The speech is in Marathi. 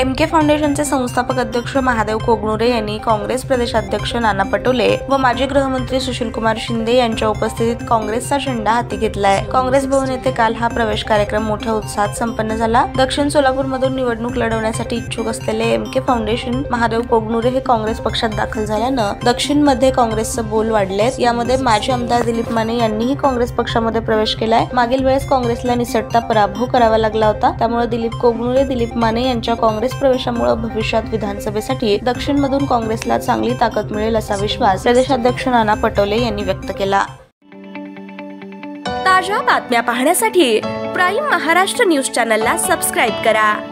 एमके फाउंडेशनचे संस्थापक अध्यक्ष महादेव कोगनुरे यांनी काँग्रेस प्रदेशाध्यक्ष नाना पटोले व माजी गृहमंत्री सुशीलकुमार शिंदे यांच्या उपस्थितीत काँग्रेसचा झेंडा हाती घेतलाय। काँग्रेस भवन येथे काल हा प्रवेश कार्यक्रम मोठ्या उत्साहात संपन्न झाला। दक्षिण सोलापूरमधून निवडणूक लढवण्यासाठी इच्छुक असलेले एमके फाउंडेशन महादेव कोगनुरे हे काँग्रेस पक्षात दाखल झाल्यानं दक्षिण मध्ये काँग्रेसचं बोल वाढले। यामध्ये माजी आमदार दिलीप माने यांनीही काँग्रेस पक्षामध्ये प्रवेश केलाय। मागील वेळेस काँग्रेसला निसटता पराभव करावा लागला होता, त्यामुळे दिलीप माने यांच्या काँग्रेस प्रवेशामुळे भविष्यात विधानसभेसाठी दक्षिण मधून काँग्रेसला चांगली ताकद मिळेल असा विश्वास प्रदेशाध्यक्ष नाना पटोले यांनी व्यक्त केला। ताज्या बातम्या पाहण्यासाठी प्राईम महाराष्ट्र न्यूज चॅनलला सबस्क्राईब करा।